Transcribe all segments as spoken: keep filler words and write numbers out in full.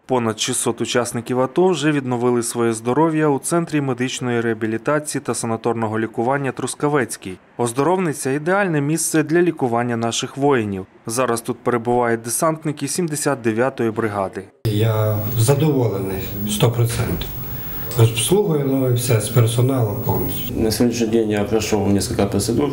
Понад шістсот учасників АТО вже відновили своє здоров'я у Центрі медичної реабілітації та санаторного лікування «Трускавецький». Оздоровниця – ідеальне місце для лікування наших воїнів. Зараз тут перебувають десантники сімдесят дев'ятої бригади. Я задоволений сто відсотків. Обслугою, ну і все, з персоналом повністю. На сьогоднішній день я пройшов кілька процедур.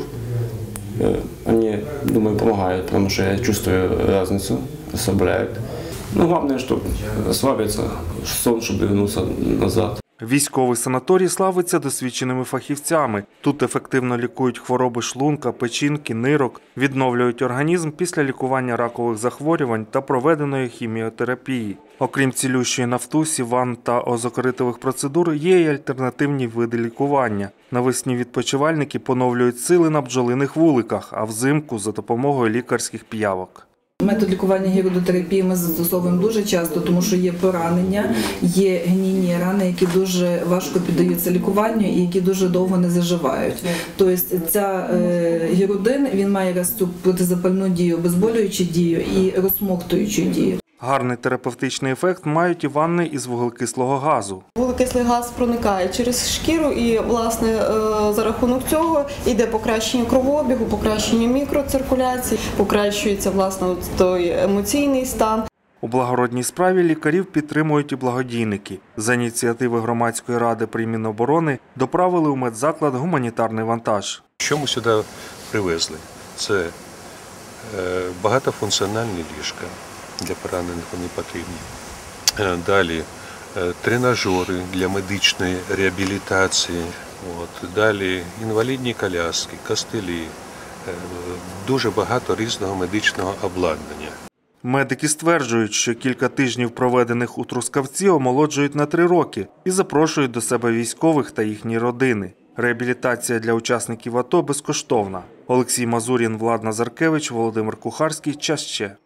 Они, думаю, помогают, потому что я чувствую разницу, расслабляют. Ну, главное, чтобы расслабиться, сон, чтобы вернуться назад. Військовий санаторій славиться досвідченими фахівцями. Тут ефективно лікують хвороби шлунка, печінки, нирок, відновлюють організм після лікування ракових захворювань та проведеної хіміотерапії. Окрім цілющої нафтусі, ванн та озокоритових процедур, є й альтернативні види лікування. Навесні відпочивальники поновлюють сили на бджолиних вуликах, а взимку – за допомогою лікарських п'явок. Метод лікування гірудотерапії ми застосовуємо дуже часто, тому що є поранення, є гнійні рани, які дуже важко піддаються лікуванню і які дуже довго не заживають. Тобто ця е, гірудин, він має якраз цю протизапальну дію, обезболюючу дію і розсмоктуючу дію. Гарний терапевтичний ефект мають і ванни із вуглекислого газу. Вуглекислий газ проникає через шкіру і, власне, за рахунок цього йде покращення кровообігу, покращення мікроциркуляції, покращується, власне, той емоційний стан. У благородній справі лікарів підтримують і благодійники. За ініціативи громадської ради при Міноборони доправили у медзаклад гуманітарний вантаж. Що ми сюди привезли? Це багатофункціональні ліжка. Для поранених вони потрібні. Далі тренажери для медичної реабілітації. От. Далі інвалідні коляски, костелі. Дуже багато різного медичного обладнання. Медики стверджують, що кілька тижнів, проведених у Трускавці, омолоджують на три роки і запрошують до себе військових та їхні родини. Реабілітація для учасників АТО безкоштовна. Олексій Мазурін, Влад Назаркевич, Володимир Кухарський. Час ще.